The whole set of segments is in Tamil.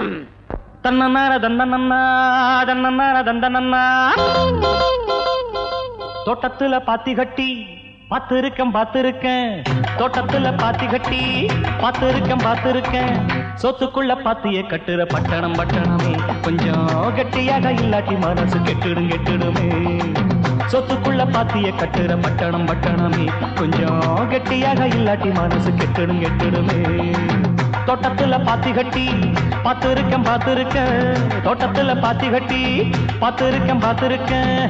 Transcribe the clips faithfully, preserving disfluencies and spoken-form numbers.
தன்னன்னார தந்தனன்னா தன்னன்னார தந்தனன்னா தோட்டத்துல பாத்தி கட்டி பாத்திருக்கேன் பாத்திருக்கேன் தோட்டத்துல பாத்தி கட்டி பாத்திருக்கேன் பாத்திருக்கேன் சொத்துக்குள்ள பாத்திய கட்டுற பட்டணம் பட்டணமே கொஞ்சம் கட்டியாக இல்லாட்டி மனசு கெட்டுடும் கெட்டுடுமே சொத்துக்குள்ள பாத்திய கட்டுற பட்டணம் பட்டணமே கொஞ்சம் கெட்டியாக இல்லாட்டி மனசு கெட்டுடும் கெட்டுடுமே தோட்டத்துல பாத்தி கட்டி பாத்திருக்கேன் பாத்திருக்கேன் தோட்டத்துல பாத்தி கட்டி பாத்திருக்கேன் பாத்திருக்கேன்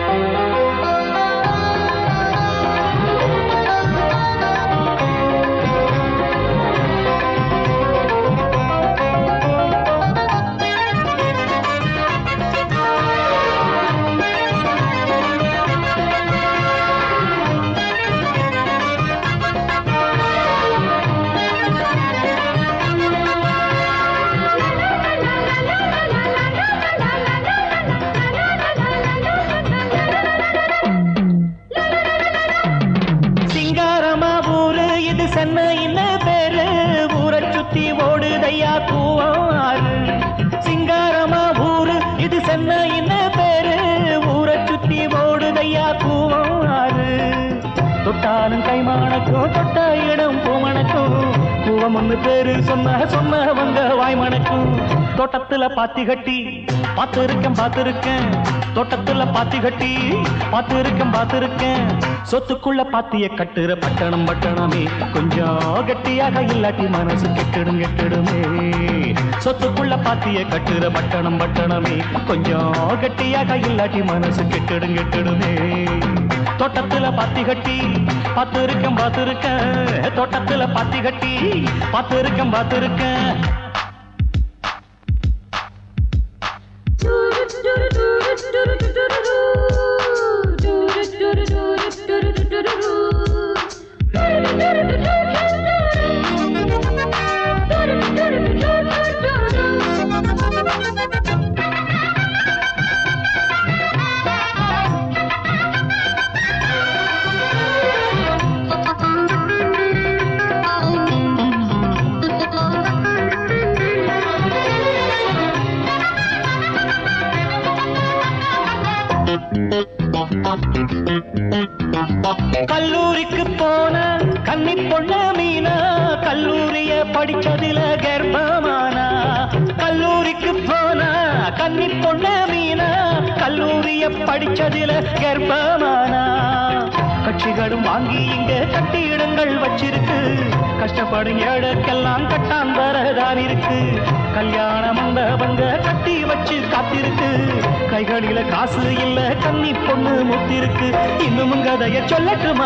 சிங்காரமா ஊரு இது சென்னை என்ன பேரு ஊரை சுத்தி ஓடுதையா கூவாறு தொட்டாலும் கைமானக்கும் தொட்ட இடம் பூமணக்கும் கூவம் ஒண்ணு பேரு சொன்ன சொன்னவங்க வாய்மணக்கும் தோட்டத்துல பாத்தி கட்டி பாத்திருக்கேன் பாத்திருக்கேன் தோட்டத்துல பாத்தி கட்டி பாத்திருக்கேன் பாத்திருக்கேன் சொத்துக்குள்ள பாத்திய கட்டுற பட்டணம் பட்டணமே கொஞ்சம் கட்டியாக இல்லாட்டி மனசு கெட்டிடும் கெட்டிடுமே சொத்துக்குள்ள பாத்திய கட்டுற பட்டணம் பட்டணமே கொஞ்சம் கட்டியாக இல்லாட்டி மனசு கெட்டிடும் கெட்டிடுமே தோட்டத்துல பாத்தி கட்டி பாத்திருக்கேன் பாத்திருக்கேன் தோட்டத்துல பாத்தி கட்டி பாத்திருக்கேன் பாத்திருக்கேன் கல்லூரிக்கு போன கன்னி பொண்ண மீனா கல்லூரிய படிச்சதில கர்ப்பமானா கல்லூரிக்கு போன கன்னி பொண்ண மீனா கல்லூரிய படிச்சதில கர்ப்பமானா கட்சிகளும் வாங்கி இங்க கட்டிடங்கள் வச்சிருக்கு கஷ்டப்படும் ஏழைக்கெல்லாம் கட்டாந்தரதான் இருக்கு கல்யாண மண்டபங்க கட்டி வச்சு காத்திருக்கு கைகளில காசு இல்ல கன்னி பொண்ணு முத்திருக்கு இன்னும் கதைய சொல்லட்டுமா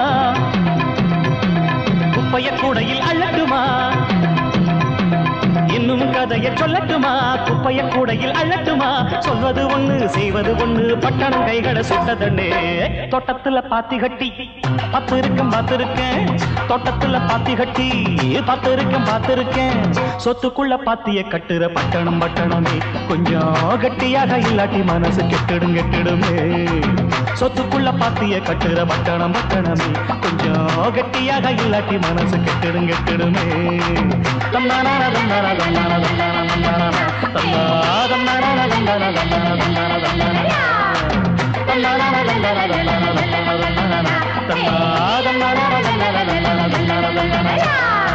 குப்பைய கூடையில் அள்ளட்டுமா இன்னும் கதைய சொல்லட்டுமா குப்பைய கூடையில் அள்ளட்டுமா சொல்வது ஒண்ணு செய்வது ஒண்ணு பட்டணம் கைகளை சுட்டதண்ணே தோட்டத்துல பாத்தி கட்டி பாத்திருக்கேன் பாத்திருக்கேன் தோட்டத்துல பாத்தி கட்டி பாத்திருக்கேன் பாத்திருக்கேன் சொத்துக்குள்ள பாத்திய கட்டுற பட்டணம் பட்டணமே கொஞ்சம் கட்டியாக இல்லாட்டி மனசு கெட்டிடும் கெட்டிடுமே சொத்துக்குள்ள பாத்திய கட்டுற பட்டணம் பட்டணமே கொஞ்சம் கட்டியாக இல்லாட்டி மனசு கெட்டிடும் கெட்டிடுமே தன்னான தன்னான தன்னான தன்னான தன்னான தன்னான தன்னான தன்னான தன்னான தன்னான தன்னான